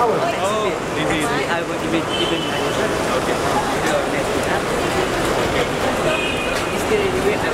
Oh, easy. I will even Okay. Is there any way